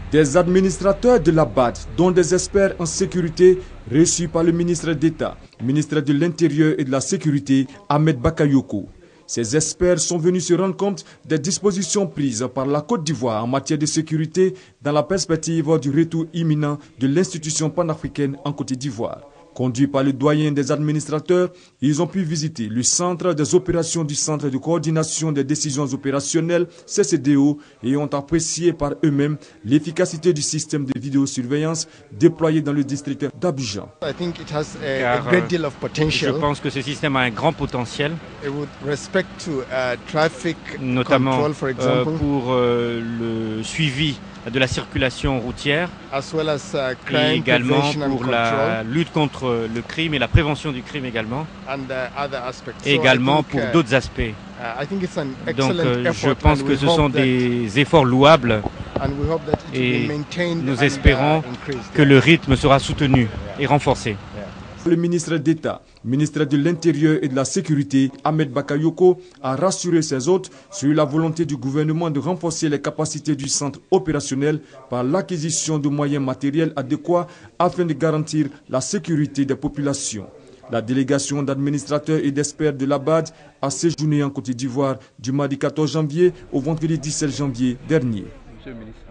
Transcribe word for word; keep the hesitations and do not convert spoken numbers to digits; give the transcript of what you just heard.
Des administrateurs de la B A D, dont des experts en sécurité reçus par le ministre d'État, ministre de l'Intérieur et de la Sécurité, Ahmed Bakayoko. Ces experts sont venus se rendre compte des dispositions prises par la Côte d'Ivoire en matière de sécurité dans la perspective du retour imminent de l'institution panafricaine en Côte d'Ivoire. Conduits par le doyen des administrateurs, ils ont pu visiter le centre des opérations du Centre de coordination des décisions opérationnelles, C C D O, et ont apprécié par eux-mêmes l'efficacité du système de vidéosurveillance déployé dans le district d'Abidjan. Car, je pense que ce système a un grand potentiel, notamment euh, pour euh, le suivi de la circulation routière as well as, uh, et également pour la lutte contre le crime et la prévention du crime également, and, uh, et également think, pour uh, d'autres aspects. Uh, Donc euh, je pense que ce sont des efforts louables et nous espérons que le rythme sera soutenu et renforcé. Le ministre d'État, ministre de l'Intérieur et de la Sécurité, Ahmed Bakayoko, a rassuré ses hôtes sur la volonté du gouvernement de renforcer les capacités du centre opérationnel par l'acquisition de moyens matériels adéquats afin de garantir la sécurité des populations. La délégation d'administrateurs et d'experts de la B A D a séjourné en Côte d'Ivoire du mardi quatorze janvier au vendredi dix-sept janvier dernier. Monsieur le ministre.